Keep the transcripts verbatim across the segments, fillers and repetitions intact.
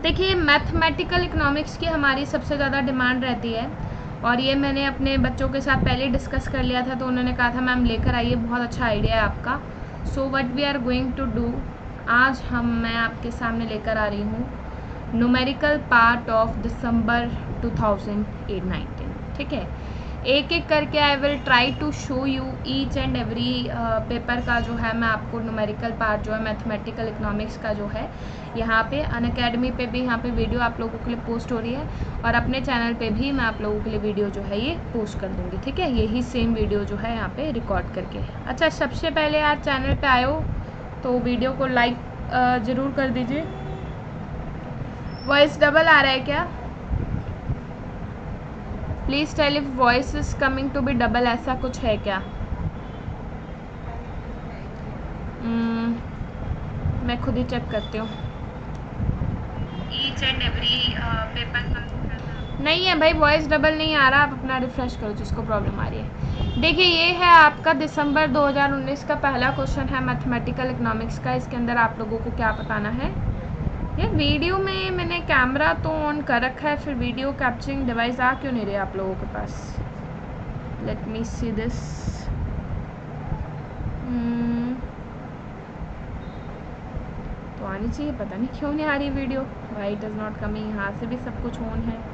देखिए mathematical economics की हमारी सबसे ज़्यादा डिमांड रहती है, और ये मैंने अपने बच्चों के साथ पहले डिस्कस कर लिया था, तो उन्होंने कहा था मैम लेकर आइए, बहुत अच्छा आइडिया है आपका। So what we are going to do, आज हम मैं आपके सामने लेकर आ रही हूँ numerical part of December two thousand nineteen. ठीक है, एक एक करके I will try to show you each and every paper का जो है, मैं आपको न्यूमेरिकल पार्ट जो है मैथमेटिकल इकोनॉमिक्स का जो है यहाँ पे अनअकैडमी पे भी यहाँ पे वीडियो आप लोगों के लिए पोस्ट हो रही है, और अपने चैनल पे भी मैं आप लोगों के लिए वीडियो जो है ये पोस्ट कर दूँगी। ठीक है, यही सेम वीडियो जो है यहाँ पे रिकॉर्ड करके। अच्छा, सबसे पहले यार चैनल पे आए हो तो वीडियो को लाइक ज़रूर कर दीजिए। वॉइस डबल आ रहा है क्या? Please tell if voice is coming to be double, ऐसा कुछ है क्या? hmm, मैं खुद ही चेक करती हूँ। ईच एंड एवरी पेपर नहीं है भाई, वॉइस डबल नहीं आ रहा, आप अपना रिफ्रेश करो जिसको प्रॉब्लम आ रही है। देखिए, ये है आपका दिसंबर दो हज़ार उन्नीस का पहला क्वेश्चन है मैथमेटिकल इकोनॉमिक्स का। इसके अंदर आप लोगों को क्या बताना है? ये वीडियो में मैंने कैमरा तो ऑन कर रखा है, फिर वीडियो कैप्चरिंग डिवाइस आ क्यों नहीं रही आप लोगों के पास? Let me see this. तो आनी चाहिए, पता नहीं क्यों नहीं आ रही video. Why it is not coming? यहाँ से भी सब कुछ ऑन है।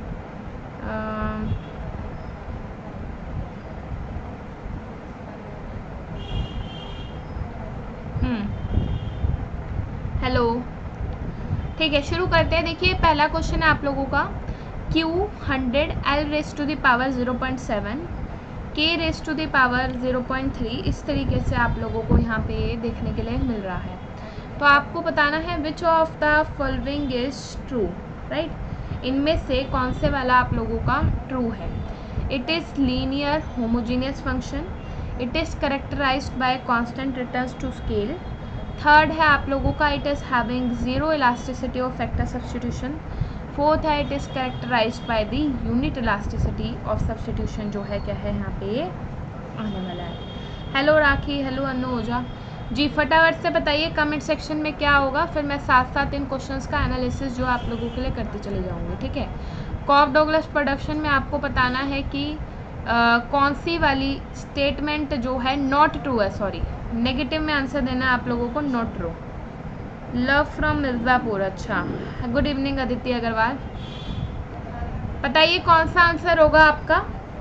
हेलो, ठीक है, शुरू करते हैं। देखिए, पहला क्वेश्चन है आप लोगों का, Q hundred L raise to the power zero point seven, K raise to the power zero point three, इस तरीके से आप लोगों को यहाँ पे देखने के लिए मिल रहा है। तो आपको बताना है which of the following is true, right? इनमें से कौन से वाला आप लोगों का ट्रू है? It is linear homogeneous function, it is characterized by constant returns to scale. Third है आप लोगों का, it is having zero elasticity of factor substitution. Fourth है, it is characterized by the unit elasticity of substitution, जो है क्या है यहाँ पे आने वाला है। हेलो राखी, हेलो अनु ओझा जी, फटाफट से बताइए कमेंट सेक्शन में क्या होगा, फिर मैं साथ साथ इन क्वेश्चंस का एनालिसिस जो आप लोगों के लिए करती चली जाऊंगी। ठीक है, कॉफ डॉगलस प्रोडक्शन में आपको बताना है कि आ, कौन सी वाली स्टेटमेंट जो है नॉट ट्रू है, सॉरी नेगेटिव में आंसर देना है आप लोगों को, not true. Love from Mirzapur, अच्छा, गुड इवनिंग अदिति अग्रवाल। बताइए कौन सा आंसर होगा आपका?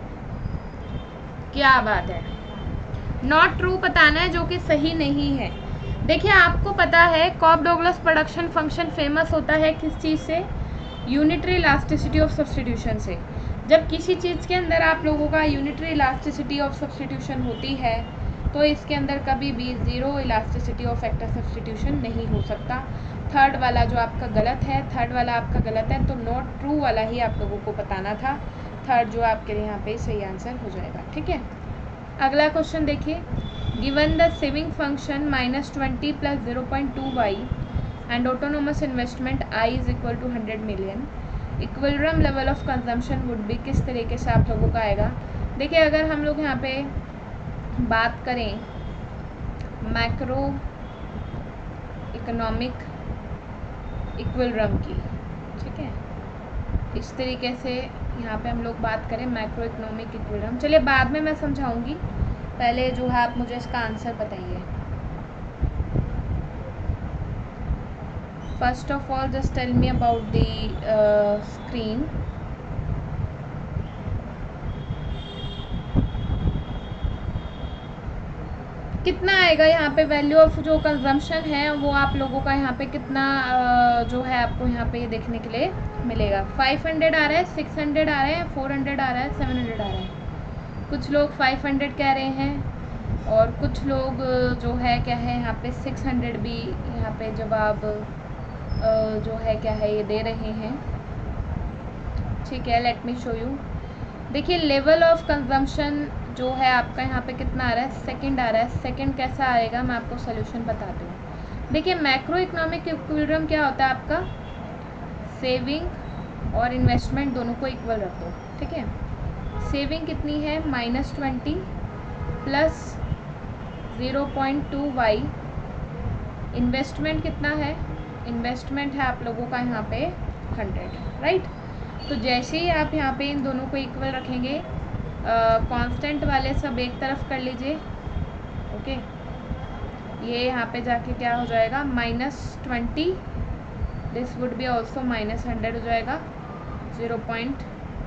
क्या बात है, नॉट ट्रू बताना है, जो कि सही नहीं है। देखिए, आपको पता है Cobb Douglas production function famous होता है किस चीज़ से? यूनिटरी इलास्टिसिटी ऑफ सब्स्टिट्यूशन से। जब किसी चीज़ के अंदर आप लोगों का यूनिटरी इलास्टिसिटी ऑफ सब्स्टिट्यूशन होती है, तो इसके अंदर कभी भी zero elasticity of factor substitution नहीं हो सकता। थर्ड वाला जो आपका गलत है, थर्ड वाला आपका गलत है, तो नॉट ट्रू वाला ही आप लोगों को बताना था। थर्ड जो आपके लिए यहाँ पे सही आंसर हो जाएगा। ठीक है, अगला क्वेश्चन देखिए, given the saving function minus twenty plus zero point two Y and autonomous investment I is equal to hundred million, equilibrium level of consumption would be, किस तरीके से आप लोगों का आएगा? देखिए, अगर हम लोग यहाँ पे बात करें मैक्रो इकोनॉमिक इक्विलिब्रियम की, ठीक है, इस तरीके से यहाँ पे हम लोग बात करें मैक्रो इकोनॉमिक इक्विलिब्रियम। चलिए बाद में मैं समझाऊंगी, पहले जो है आप मुझे इसका आंसर बताइए। First of all just tell me about the screen. कितना आएगा यहाँ पे वैल्यू ऑफ जो कंजम्पशन है, वो आप लोगों का यहाँ पे कितना uh, जो है आपको यहाँ पे ये देखने के लिए मिलेगा? फाइव हंड्रेड आ रहा है, सिक्स हंड्रेड आ रहा है, फोर हंड्रेड आ रहा है, सेवन हंड्रेड आ रहा है। कुछ लोग फाइव हंड्रेड कह रहे हैं और कुछ लोग जो है क्या है यहाँ पे सिक्स हंड्रेड भी यहाँ पे जवाब जो है क्या है ये दे रहे हैं। ठीक है, लेट मी शो यू। देखिए, लेवल ऑफ कंजम्पशन जो है आपका यहाँ पे कितना आ रहा है? सेकंड आ रहा है। सेकंड कैसा आएगा, मैं आपको सोल्यूशन बताती हूँ। देखिए, मैक्रो इकोनॉमिक इक्विलिब्रियम क्या होता है आपका? सेविंग और इन्वेस्टमेंट दोनों को इक्वल रख दो। ठीक है, सेविंग कितनी है? Minus twenty plus zero point two Y. Investment कितना है? इन्वेस्टमेंट है आप लोगों का यहाँ पे हंड्रेड, राइट। तो जैसे ही आप यहाँ पे इन दोनों को इक्वल रखेंगे, कांस्टेंट वाले सब एक तरफ कर लीजिए, ओके। ये यहाँ पे जाके क्या हो जाएगा, minus twenty, this would be also minus hundred हो जाएगा, zero point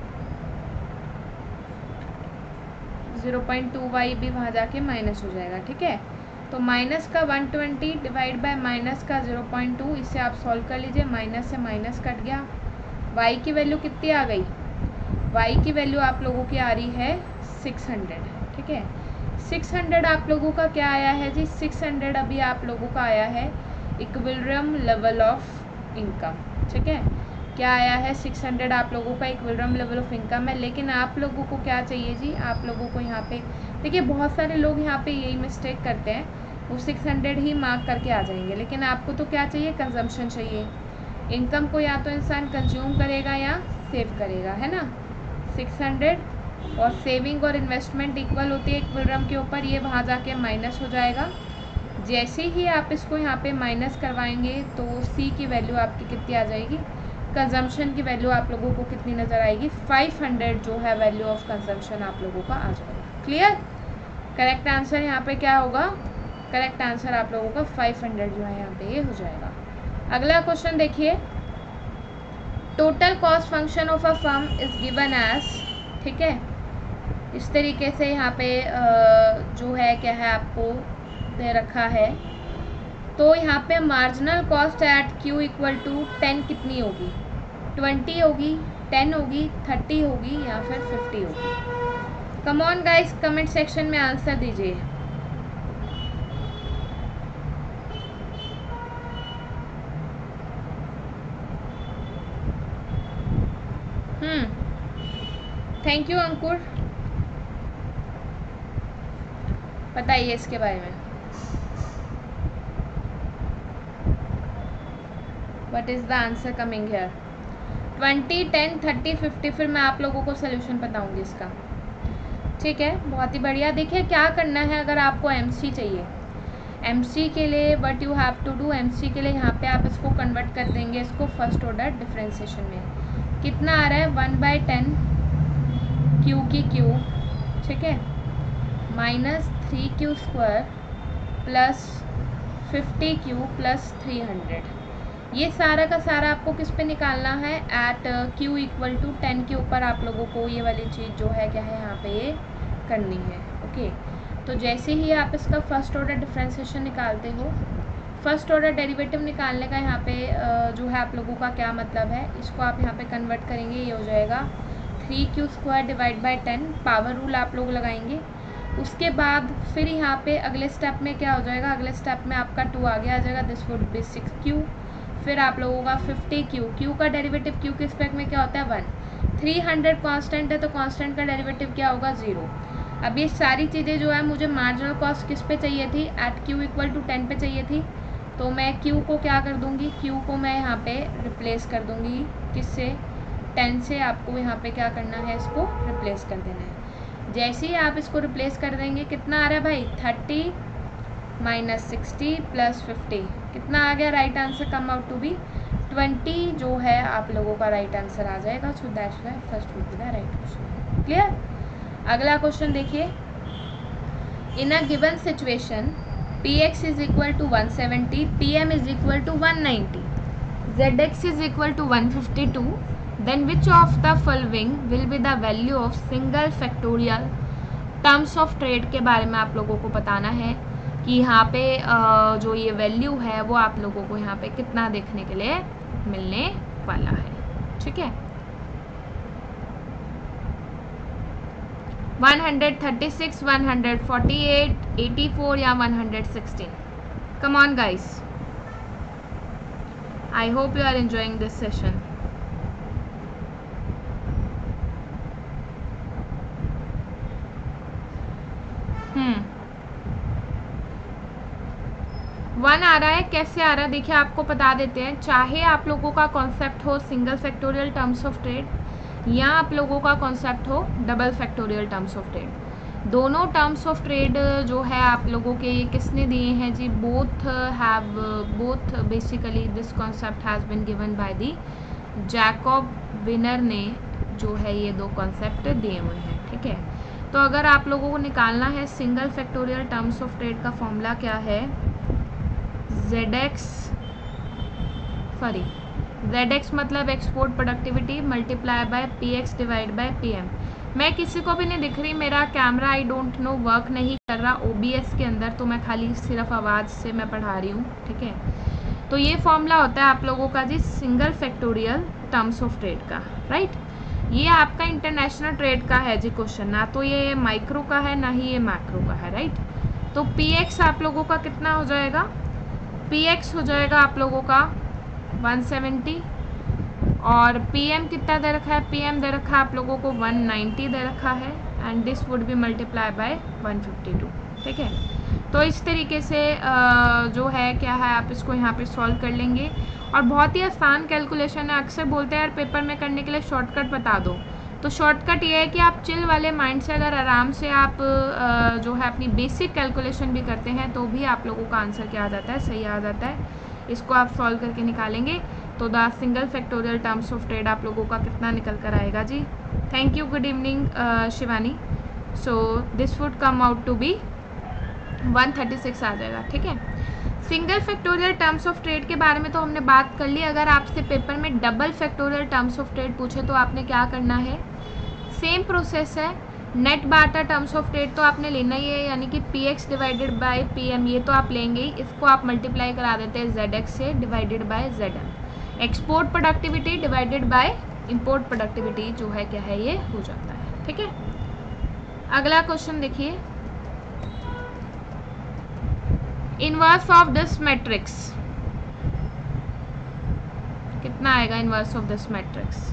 zero point two Y भी वहाँ जाके माइनस हो जाएगा, ठीक है। तो माइनस का one twenty divide by minus का ज़ीरो पॉइंट टू, इससे आप सॉल्व कर लीजिए, माइनस से माइनस कट गया, y की वैल्यू कितनी आ गई, y की वैल्यू आप लोगों की आ रही है सिक्स हंड्रेड, ठीक है। सिक्स हंड्रेड आप लोगों का क्या आया है जी, सिक्स हंड्रेड अभी आप लोगों का आया है इक्विलिब्रियम लेवल ऑफ इनकम, ठीक है। क्या आया है, सिक्स हंड्रेड आप लोगों का इक्विलिब्रियम लेवल ऑफ इनकम है। लेकिन आप लोगों को क्या चाहिए जी, आप लोगों को यहाँ पे देखिए, बहुत सारे लोग यहाँ पे यही मिस्टेक करते हैं, वो सिक्स हंड्रेड ही मार्क करके आ जाएंगे, लेकिन आपको तो क्या चाहिए, कंजम्पशन चाहिए। इनकम को या तो इंसान कंज्यूम करेगा या सेव करेगा, है ना। सिक्स हंड्रेड और सेविंग और इन्वेस्टमेंट इक्वल होती है इक्विलिब्रियम के ऊपर, ये वहाँ जाके माइनस हो जाएगा। जैसे ही आप इसको यहाँ पे माइनस करवाएंगे तो सी की वैल्यू आपकी कितनी आ जाएगी, कंजम्पशन की वैल्यू आप लोगों को कितनी नज़र आएगी, फाइव हंड्रेड जो है वैल्यू ऑफ कंजम्पशन आप लोगों का आ जाएगा। क्लियर। करेक्ट आंसर यहाँ पे क्या होगा, करेक्ट आंसर आप लोगों का फाइव हंड्रेड जो है यहाँ पे ये हो जाएगा। अगला क्वेश्चन देखिए, total cost function of a firm is given as, ठीक है। इस तरीके से यहाँ पे जो है क्या है आपको दे रखा है। तो यहाँ पे marginal cost at Q equal to ten कितनी होगी, ट्वेंटी होगी, टेन होगी, थर्टी होगी या फिर फिफ्टी होगी। Come on guys, comment section में आंसर दीजिए। हम्म थैंक यू अंकुर, बताइए इसके बारे में, what is the answer coming here. Twenty, ten, thirty, fifty, फिर मैं आप लोगों को सोल्यूशन बताऊंगी इसका, ठीक है। बहुत ही बढ़िया। देखिए क्या करना है, अगर आपको एमसी चाहिए, एमसी के लिए what you have to do, MC के लिए यहाँ पे आप इसको कन्वर्ट कर देंगे इसको फर्स्ट ऑर्डर डिफरेंशिएशन में। कितना आ रहा है, वन बाई टेन क्यू की क्यू, ठीक है, minus three Q square plus fifty Q plus three hundred. ये सारा का सारा आपको किस पे निकालना है, at Q equal to ten के ऊपर आप लोगों को ये वाली चीज़ जो है क्या है यहाँ पे ये करनी है, ओके। तो जैसे ही आप इसका फर्स्ट ऑर्डर डिफरेंशिएशन निकालते हो, फर्स्ट ऑर्डर डेरिवेटिव निकालने का यहाँ पे जो है आप लोगों का क्या मतलब है, इसको आप यहाँ पे कन्वर्ट करेंगे, ये हो जाएगा three Q square divide by ten, power rule आप लोग लगाएंगे। उसके बाद फिर यहाँ पे अगले स्टेप में क्या हो जाएगा, अगले स्टेप में आपका टू आगे आ जाएगा, this would be six Q. फिर आप लोगों का फिफ्टी क्यू, क्यू का डेरिवेटिव क्यू के रिस्पेक्ट में क्या होता है, वन। थ्री हंड्रेड कांस्टेंट है तो कांस्टेंट का डेरिवेटिव क्या होगा, ज़ीरो। अब ये सारी चीज़ें जो है मुझे मार्जिनल कॉस्ट किस पे चाहिए थी, at Q equal to ten पे चाहिए थी, तो मैं क्यू को क्या कर दूँगी, क्यू को मैं यहाँ पे रिप्लेस कर दूँगी किससे, टेन से। आपको यहाँ पे क्या करना है, इसको रिप्लेस कर देना है। जैसे ही आप इसको रिप्लेस कर देंगे, कितना आ रहा है भाई, thirty minus sixty plus fifty, कितना आ गया, right answer come out to be twenty जो है आप लोगों का राइट आंसर आ जाएगा। So that's why first would be the right question. Clear. अगला क्वेश्चन देखिए, in a given situation P X is equal to one seventy, P M is equal to one ninety, Z X is equal to one fifty two, then which of the following will be the value of single factorial terms of trade के बारे में आप लोगों को बताना है कि यहाँ पे जो ये वैल्यू है वो आप लोगों को यहाँ पे कितना देखने के लिए मिलने वाला है, ठीक है। One hundred thirty six, one hundred forty eight, eighty four या one hundred sixteen. Come on guys, I hope you are enjoying this session. Hmm one आ रहा है, कैसे आ रहा है देखिए आपको बता देते हैं। चाहे आप लोगों का कॉन्सेप्ट हो single factorial terms of trade या आप लोगों का कॉन्सेप्ट हो double factorial terms of trade, दोनों टर्म्स ऑफ ट्रेड जो है आप लोगों के ये किसने दिए हैं जी, both have both basically this concept has been given by the Jacob Viner ने जो है ये दो कॉन्सेप्ट दिए हुए हैं, ठीक है। तो अगर आप लोगों को निकालना है single factorial terms of trade का फॉर्मूला क्या है, Z X sorry Z X मतलब export productivity multiply by P X divide by P M. मैं किसी को भी नहीं दिख रही, मेरा camera I don't know work नहीं कर रहा ओ बी एस के अंदर, तो मैं खाली सिर्फ आवाज़ से मैं पढ़ा रही हूँ, ठीक है। तो ये फॉर्मूला होता है आप लोगों का जी single factorial terms of trade का, राइट। ये आपका इंटरनेशनल ट्रेड का है जी क्वेश्चन, ना तो ये माइक्रो का है ना ही ये मैक्रो का है, राइट। तो पी एक्स आप लोगों का कितना हो जाएगा, पी एक्स हो जाएगा आप लोगों का वन सेवेंटी, और पी एम कितना दे रखा है, पी एम दे रखा है आप लोगों को वन नाइंटी दे रखा है, and this would be multiply by one fifty two, ठीक है। तो इस तरीके से जो है क्या है आप इसको यहाँ पे सॉल्व कर लेंगे, और बहुत ही आसान कैलकुलेशन है। अक्सर बोलते हैं यार पेपर में करने के लिए शॉर्टकट बता दो, तो शॉर्टकट ये है कि आप चिल वाले माइंड से अगर आराम से आप जो है अपनी बेसिक कैलकुलेशन भी करते हैं तो भी आप लोगों का आंसर क्या आ जाता है, सही आ जाता है। इसको आप सॉल्व करके निकालेंगे तो the single factorial terms of trade आप लोगों का कितना निकल कर आएगा जी। Thank you, good evening Shivani. So this would come out to be one thirty six आ जाएगा, ठीक है। Single factorial terms of trade के बारे में तो हमने बात कर ली। अगर आपसे पेपर में double factorial terms of trade पूछे तो आपने क्या करना है, सेम प्रोसेस है। Net barter terms of trade तो आपने लेना ही है, यानी कि P X divided by P M, ये तो आप लेंगे ही। इसको आप मल्टीप्लाई करा देते हैं जेड एक्स से divided by Z M. Export productivity divided by import productivity जो है क्या है ये हो जाता है, ठीक है। अगला क्वेश्चन देखिए, इनवर्स ऑफ दिस मैट्रिक्स कितना आएगा, इनवर्स ऑफ दिस मैट्रिक्स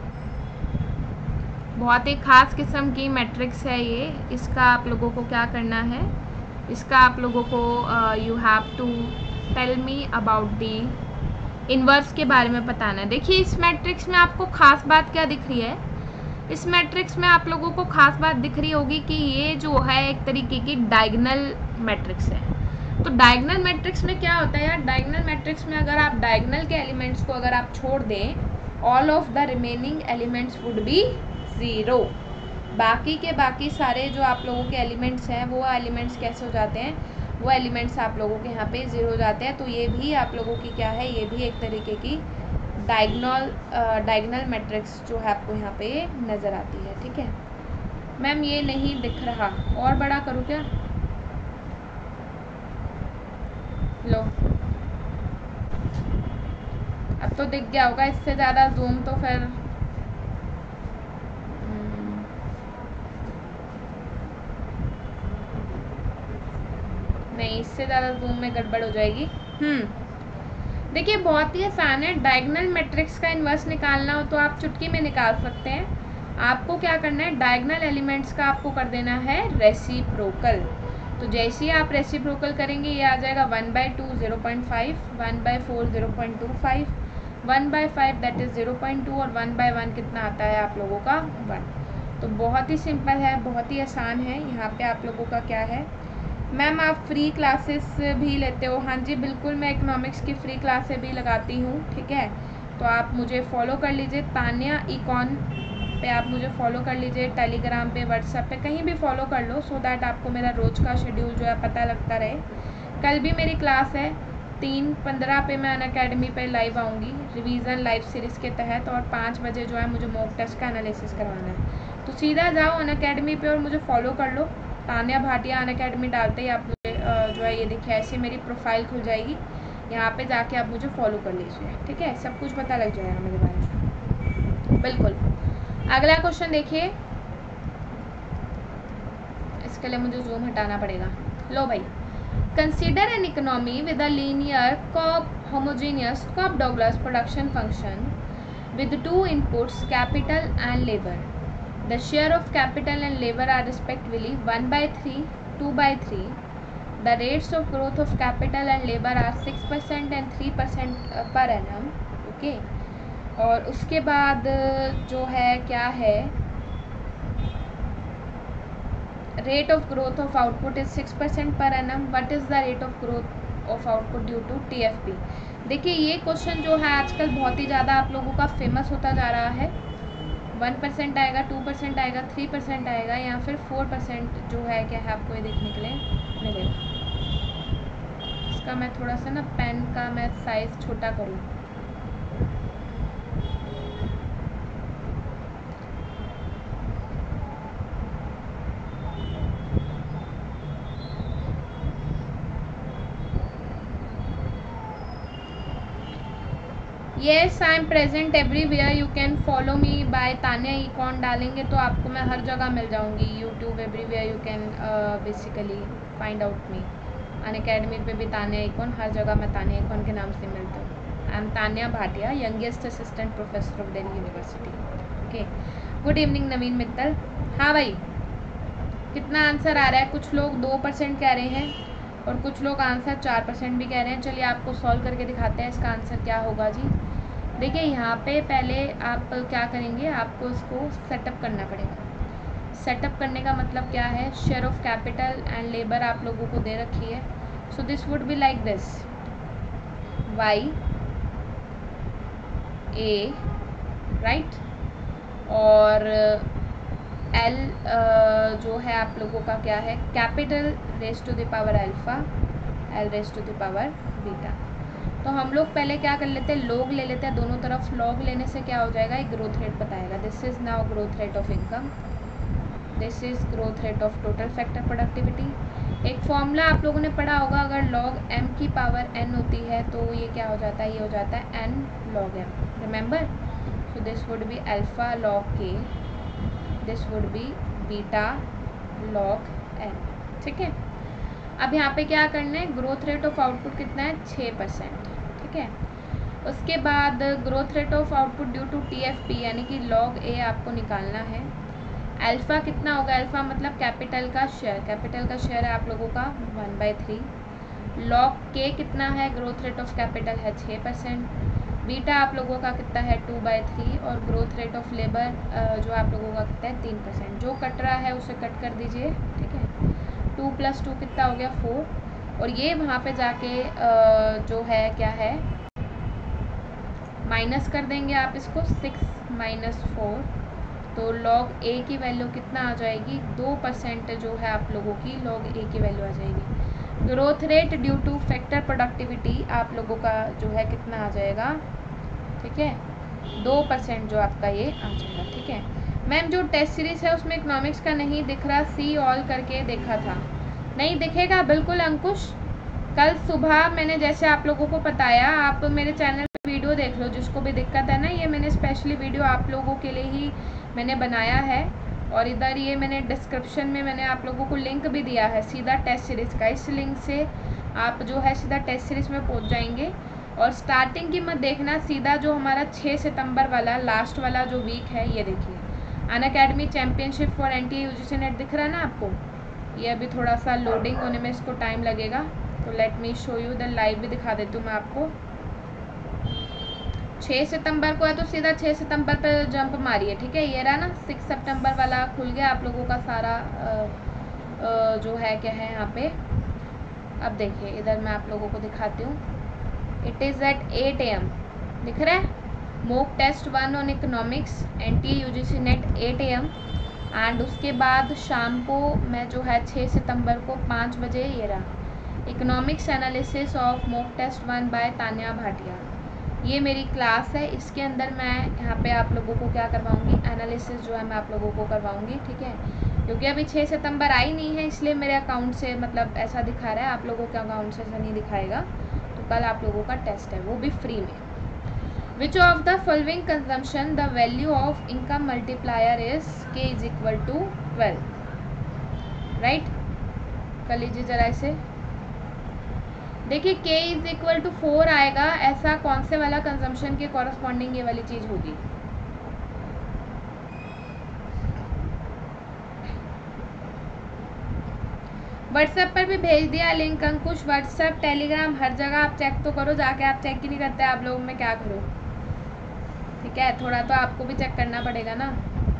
बहुत ही खास किस्म की मैट्रिक्स है ये। इसका आप लोगों को क्या करना है, इसका आप लोगों को you have to tell me about the inverse के बारे में बताना है। देखिए इस मैट्रिक्स में आपको खास बात क्या दिख रही है, इस मैट्रिक्स में आप लोगों को खास बात दिख रही होगी कि ये जो है एक तरीके की डायगोनल मैट्रिक्स है। तो डायगोनल मैट्रिक्स में क्या होता है यार, डायगोनल मैट्रिक्स में अगर आप डायगोनल के एलिमेंट्स को अगर आप छोड़ दें, all of the remaining elements would be zero. बाकी के बाकी सारे जो आप लोगों के एलिमेंट्स हैं वो एलिमेंट्स कैसे हो जाते हैं, वो एलिमेंट्स आप लोगों के यहाँ पे ज़ीरो हो जाते हैं। तो ये भी आप लोगों की क्या है, ये भी एक तरीके की डायगोनल डायगोनल मैट्रिक्स जो है आपको यहाँ पे नज़र आती है, ठीक है। मैम ये नहीं दिख रहा, और बड़ा करूँ क्या, लो अब तो दिख गया होगा। इससे ज़्यादा जूम तो फिर नहीं, इससे ज़्यादा जूम में गड़बड़ हो जाएगी। हम्म देखिए बहुत ही आसान है, डायगोनल मैट्रिक्स का इन्वर्स निकालना हो तो आप चुटकी में निकाल सकते हैं। आपको क्या करना है, डायगोनल एलिमेंट्स का आपको कर देना है रेसिप्रोकल। तो जैसे ही आप रेसिप्रोकल करेंगे ये आ जाएगा one by two zero point five, one by four zero point two five, one by five that is zero point two, और वन बाई वन कितना आता है आप लोगों का वन। तो बहुत ही सिंपल है, बहुत ही आसान है। यहाँ पे आप लोगों का क्या है, मैम आप फ्री क्लासेस भी लेते हो? हाँ जी बिल्कुल, मैं इकोनॉमिक्स की फ्री क्लासेस भी लगाती हूँ, ठीक है। तो आप मुझे फॉलो कर लीजिए, तान्या इकॉन पे आप मुझे फॉलो कर लीजिए, टेलीग्राम पे, व्हाट्सएप पे, कहीं भी फॉलो कर लो, सो दैट आपको मेरा रोज़ का शेड्यूल जो है पता लगता रहे। कल भी मेरी क्लास है तीन पंद्रह पे, मैं अनअकैडमी पे लाइव आऊँगी रिवीजन लाइव सीरीज़ के तहत, और पाँच बजे जो है मुझे मॉक टेस्ट का एनालिसिस करवाना है। तो सीधा जाओ अनअकैडमी पे और मुझे फॉलो कर लो, तान्या भाटिया अनअकैडमी डालते ही आप मुझे जो है ये देखिए ऐसे मेरी प्रोफाइल खुल जाएगी, यहाँ पे जाके आप मुझे फॉलो कर लीजिए, ठीक है। सब कुछ पता लग जाएगा मेरे बारे में, बिल्कुल। अगला क्वेश्चन देखिए, इसके लिए मुझे जूम हटाना पड़ेगा। लो भाई, consider an economy with a linear Cobb homogeneous Cobb Douglas production function with two inputs capital and labour. The share of capital and labor are respectively one by three, two by three. The rates of growth of capital and labor are six percent and three percent per annum. Okay. और उसके बाद जो है क्या है, rate of growth of output is six percent per annum. What is the rate of growth of output due to T F P? देखिए ये question जो है आजकल बहुत ही ज़्यादा आप लोगों का फेमस होता जा रहा है। वन परसेंट आएगा, टू परसेंट आएगा, थ्री परसेंट आएगा या फिर फोर परसेंट जो है क्या है आपको ये देखने के लिए मिलेगा। इसका मैं थोड़ा सा ना पेन का मैं साइज़ छोटा करूँ। Yes I am present everywhere, you can follow me by Tanya econ डालेंगे तो आपको मैं हर जगह मिल जाऊंगी। YouTube everywhere you can basically find out me. Unacademy पे भी तान्या इकॉन, हर जगह मैं तान्या इकॉन के नाम से मिलता हूँ। I am Tanya Bhatia, youngest assistant professor of Delhi university. Okay, good evening Naveen Mittal. हाँ भाई, कितना आंसर आ रहा है? कुछ लोग दो परसेंट कह रहे हैं और कुछ लोग आंसर चार परसेंट भी कह रहे हैं। चलिए आपको सॉल्व करके दिखाते हैं इसका आंसर क्या होगा जी। देखिए यहाँ पे पहले आप क्या करेंगे, आपको इसको सेटअप करना पड़ेगा। सेटअप करने का मतलब क्या है, share of capital and labour आप लोगों को दे रखी है। So this would be like this, Y A right, और एल जो है आप लोगों का क्या है, capital raise to the power alpha, L raise to the power beta. तो हम लोग पहले क्या कर लेते हैं, लॉग ले लेते हैं दोनों तरफ। लॉग लेने से क्या हो जाएगा, एक ग्रोथ रेट बताएगा। This is now growth rate of income, this is growth rate of total factor productivity. एक फॉर्मूला आप लोगों ने पढ़ा होगा, अगर लॉग एम की पावर एन होती है तो ये क्या हो जाता है, ये हो जाता है N log M, remember. So this would be alpha log K, this would be beta log N, ठीक है। अब यहाँ पे क्या करना है, ग्रोथ रेट ऑफ आउटपुट कितना है, छः परसेंट, ठीक है। उसके बाद growth rate of output due to T F P यानी कि लॉग ए आपको निकालना है। अल्फा कितना होगा, अल्फा मतलब कैपिटल का शेयर, कैपिटल का शेयर है आप लोगों का वन बाई थ्री। लॉग के कितना है, ग्रोथ रेट ऑफ कैपिटल है छः परसेंट। बीटा आप लोगों का कितना है टू बाई थ्री, और ग्रोथ रेट ऑफ लेबर जो आप लोगों का कितना है तीन परसेंट। जो कट रहा है उसे कट कर दीजिए, ठीक है। टू प्लस टू कितना हो गया, फोर। और ये वहाँ पे जाके जो है क्या है, माइनस कर देंगे आप इसको, सिक्स माइनस फोर, तो लॉग ए की वैल्यू कितना आ जाएगी, दो परसेंट जो है आप लोगों की लॉग ए की वैल्यू आ जाएगी। Growth rate due to factor productivity आप लोगों का जो है कितना आ जाएगा, ठीक है, दो परसेंट जो आपका ये आ जाएगा, ठीक है। मैम जो टेस्ट सीरीज है उसमें इकोनॉमिक्स का नहीं दिख रहा, सी ऑल करके देखा था, नहीं दिखेगा बिल्कुल अंकुश। कल सुबह मैंने जैसे आप लोगों को बताया, आप मेरे चैनल पे वीडियो देख लो, जिसको भी दिक्कत है ना, ये मैंने स्पेशली वीडियो आप लोगों के लिए ही मैंने बनाया है। और इधर ये मैंने डिस्क्रिप्शन में मैंने आप लोगों को लिंक भी दिया है सीधा टेस्ट सीरीज़ का, इस लिंक से आप जो है सीधा टेस्ट सीरीज़ में पहुंच जाएंगे। और स्टार्टिंग की मत देखना, सीधा जो हमारा छः सितंबर वाला लास्ट वाला जो वीक है ये देखिए, Unacademy championship for N T A U G C NET दिख रहा है ना आपको, ये अभी थोड़ा सा लोडिंग होने में इसको टाइम लगेगा, तो let me show you the live भी दिखा देती हूँ मैं आपको। छः सितंबर को है तो सीधा छः सितंबर पर जंप मारिए, ठीक है। ये रहा ना, सिक्स सितंबर वाला खुल गया आप लोगों का सारा आ, आ, जो है क्या है यहाँ पे। अब देखिए इधर मैं आप लोगों को दिखाती हूँ, it is at eight A M दिख रहा है, mock test one on economics N T A U G C NET at A M. And उसके बाद शाम को मैं जो है छः सितंबर को पाँच बजे ये रहा, economics analysis of mock test one by Tanya Bhatia, ये मेरी क्लास है। इसके अंदर मैं यहाँ पे आप लोगों को क्या करवाऊँगी, एनालिसिस जो है मैं आप लोगों को करवाऊँगी, ठीक है। क्योंकि अभी छः सितंबर आई नहीं है इसलिए मेरे अकाउंट से मतलब ऐसा दिखा रहा है, आप लोगों के अकाउंट से ऐसा नहीं दिखाएगा। तो कल आप लोगों का टेस्ट है, वो भी फ्री में। Which of the following consumption the value of income multiplier is k is equal to twelve, right? कर लीजिए जरा इसे, देखिए k is equal to four आएगा, ऐसा कौन से वाला कंजम्पशन के कॉरस्पॉन्डिंग ये वाली चीज होगी। व्हाट्सएप पर भी भेज दिया लिंक अंकुश, व्हाट्सएप टेलीग्राम हर जगह आप चेक तो करो जाके, आप चेक ही नहीं करते आप लोग, मैं क्या करूँ, ठीक है। थोड़ा तो आपको भी चेक करना पड़ेगा ना।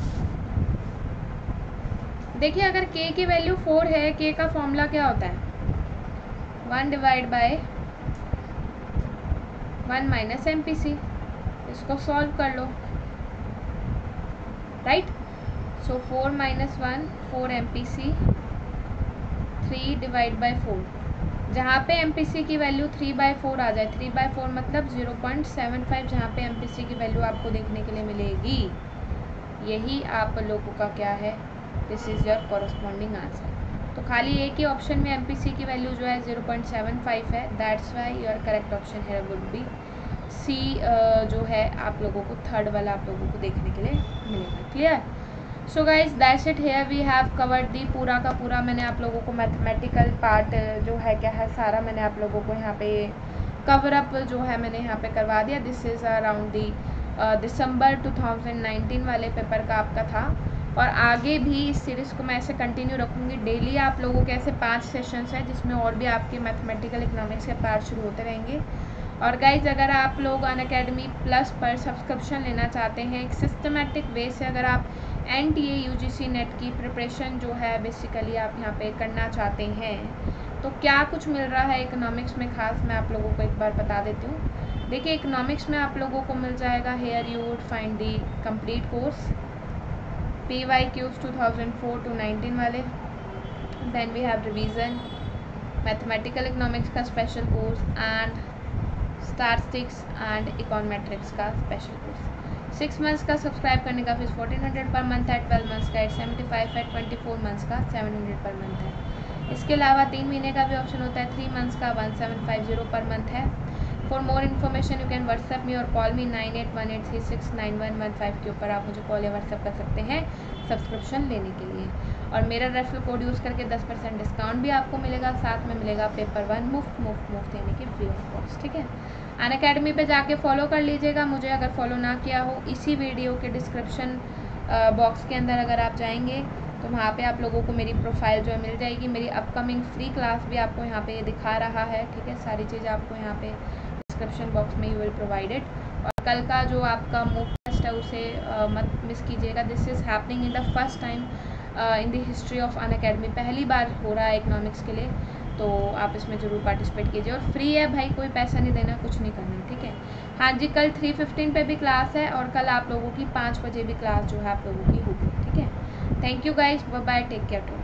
देखिए अगर k की वैल्यू फोर है, k का फॉर्मूला क्या होता है, one divide by one minus M P C, इसको सॉल्व कर लो, right. So four minus one, four M P C, three divide by four, जहाँ पे एम पी सी की वैल्यू थ्री बाई फोर आ जाए, थ्री बाई फोर मतलब zero point seven five, जहाँ पे एम पी सी की वैल्यू आपको देखने के लिए मिलेगी, यही आप लोगों का क्या है, this is your corresponding answer. तो खाली एक ही ऑप्शन में एम पी सी की वैल्यू जो है ज़ीरो पॉइंट सेवन फाइव है, that's why your correct option है वुड बी सी, जो है आप लोगों को थर्ड वाला आप लोगों को देखने के लिए मिलेगा। Clear? So guys that's it, here we have covered the, पूरा का पूरा मैंने आप लोगों को मैथमेटिकल पार्ट जो है क्या है सारा मैंने आप लोगों को यहाँ पे कवर अप जो है मैंने यहाँ पे करवा दिया। This is around the December two thousand nineteen वाले पेपर का आपका था, और आगे भी इस सीरीज़ को मैं ऐसे कंटिन्यू रखूँगी। डेली आप लोगों के ऐसे पाँच सेशंस हैं जिसमें और भी आपके मैथमेटिकल इकोनॉमिक्स के पार्ट शुरू होते रहेंगे। और गाइज अगर आप लोग अनअकैडमी प्लस पर सब्सक्रिप्शन लेना चाहते हैं एक सिस्टमेटिक वे से, अगर आप N T A U G C NET की प्रिपरेशन जो है बेसिकली आप यहाँ पे करना चाहते हैं, तो क्या कुछ मिल रहा है इकोनॉमिक्स में खास, मैं आप लोगों को एक बार बता देती हूँ। देखिए इकोनॉमिक्स में आप लोगों को मिल जाएगा, here you would find the complete course, P Y Qs two thousand four to nineteen वाले, then we have revision, mathematical economics का special course, and statistics and econometrics का स्पेशल कोर्स। सिक्स मंथ्स का subscribe करने का fees fourteen hundred per month है, twelve months का eight seventy five है, twenty four months का सेवन हंड्रेड पर मंथ है। इसके अलावा तीन महीने का भी ऑप्शन होता है, थ्री मंथ्स का one seven five zero per month है। For more information you can WhatsApp me और call me nine eight one eight three six nine one one five के ऊपर आप मुझे कॉल या व्हाट्सएप कर सकते हैं सब्सक्रिप्शन लेने के लिए। और मेरा रेफरल कोड यूज़ करके दस परसेंट डिस्काउंट भी आपको मिलेगा, साथ में मिलेगा पेपर वन मुफ्त मुफ्त मुफ्त यानी कि फ्री ऑफ कॉस्ट, ठीक है। अनअकैडमी पे जाके फॉलो कर लीजिएगा मुझे, अगर फॉलो ना किया हो इसी वीडियो के डिस्क्रिप्शन बॉक्स के अंदर अगर आप जाएंगे तो वहाँ पे आप लोगों को मेरी प्रोफाइल जो है मिल जाएगी। मेरी अपकमिंग फ्री क्लास भी आपको यहाँ पे दिखा रहा है, ठीक है, सारी चीज़ आपको यहाँ पे डिस्क्रिप्शन बॉक्स में यू विल प्रोवाइडेड। और कल का जो आपका मूक टेस्ट है उसे uh, मत मिस कीजिएगा। This is happening in the first time in the history of Unacademy, पहली बार हो रहा है इकोनॉमिक्स के लिए, तो आप इसमें ज़रूर पार्टिसिपेट कीजिए। और फ्री है भाई, कोई पैसा नहीं देना, कुछ नहीं करना, ठीक है। हाँ जी, कल थ्री फिफ्टीन पे भी क्लास है और कल आप लोगों की पाँच बजे भी क्लास जो है आप लोगों की होगी, ठीक है। Thank you guys, bye bye, take care.